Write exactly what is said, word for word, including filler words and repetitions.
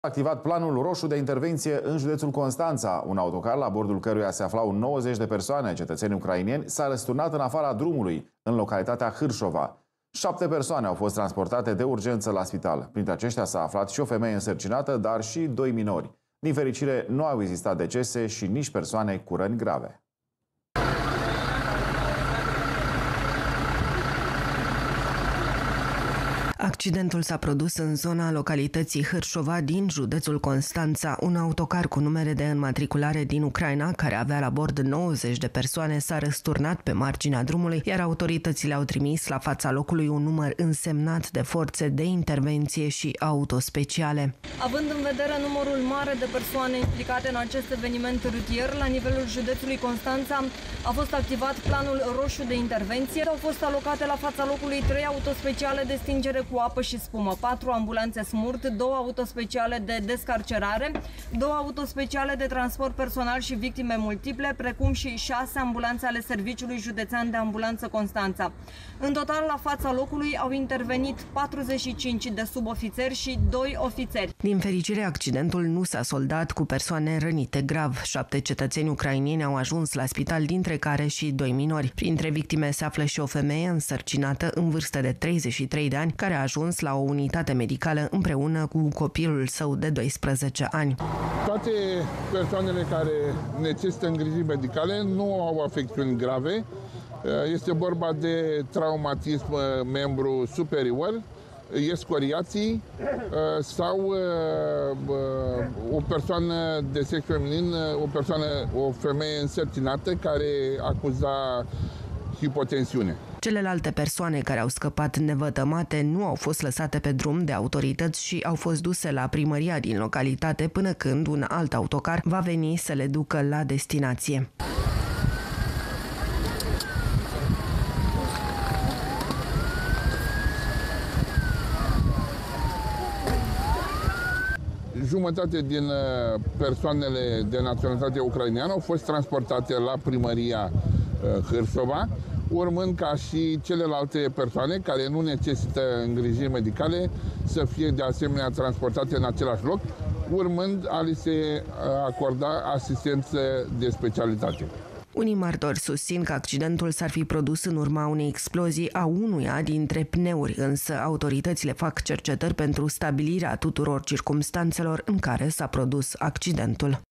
Activat planul roșu de intervenție în județul Constanța. Un autocar la bordul căruia se aflau nouăzeci de persoane, cetățeni ucraineni, s-a răsturnat în afara drumului, în localitatea Hârșova. Șapte persoane au fost transportate de urgență la spital. Printre aceștia s-a aflat și o femeie însărcinată, dar și doi minori. Din fericire, nu au existat decese și nici persoane cu răni grave. Accidentul s-a produs în zona localității Hârșova din județul Constanța. Un autocar cu numere de înmatriculare din Ucraina, care avea la bord nouăzeci de persoane, s-a răsturnat pe marginea drumului, iar autoritățile au trimis la fața locului un număr însemnat de forțe de intervenție și autospeciale. Având în vedere numărul mare de persoane implicate în acest eveniment rutier, la nivelul județului Constanța a fost activat planul roșu de intervenție. Au fost alocate la fața locului trei autospeciale de stingere cu apă și spumă, patru ambulanțe SMURT, două autospeciale de descarcerare, două autospeciale de transport personal și victime multiple, precum și șase ambulanțe ale Serviciului Județean de Ambulanță Constanța. În total, la fața locului au intervenit patruzeci și cinci de subofițeri și doi ofițeri. Din fericire, accidentul nu s-a soldat cu persoane rănite grav. Șapte cetățeni ucraineni au ajuns la spital, dintre care și doi minori. Printre victime se află și o femeie însărcinată în vârstă de treizeci și trei de ani, care a ajuns la o unitate medicală împreună cu copilul său de doisprezece ani. Toate persoanele care necesită îngrijiri medicale nu au afecțiuni grave. Este vorba de traumatism membru superior, escoriații sau o persoană de sex feminin, o persoană, o femeie însărcinată care acuza hipotensiune. Celelalte persoane care au scăpat nevătămate nu au fost lăsate pe drum de autorități și au fost duse la primăria din localitate până când un alt autocar va veni să le ducă la destinație. Jumătate din persoanele de naționalitate ucraineană au fost transportate la primăria Hârșova, urmând ca și celelalte persoane care nu necesită îngrijiri medicale să fie de asemenea transportate în același loc, urmând a li se acorda asistență de specialitate. Unii martori susțin că accidentul s-ar fi produs în urma unei explozii a unuia dintre pneuri, însă autoritățile fac cercetări pentru stabilirea tuturor circumstanțelor în care s-a produs accidentul.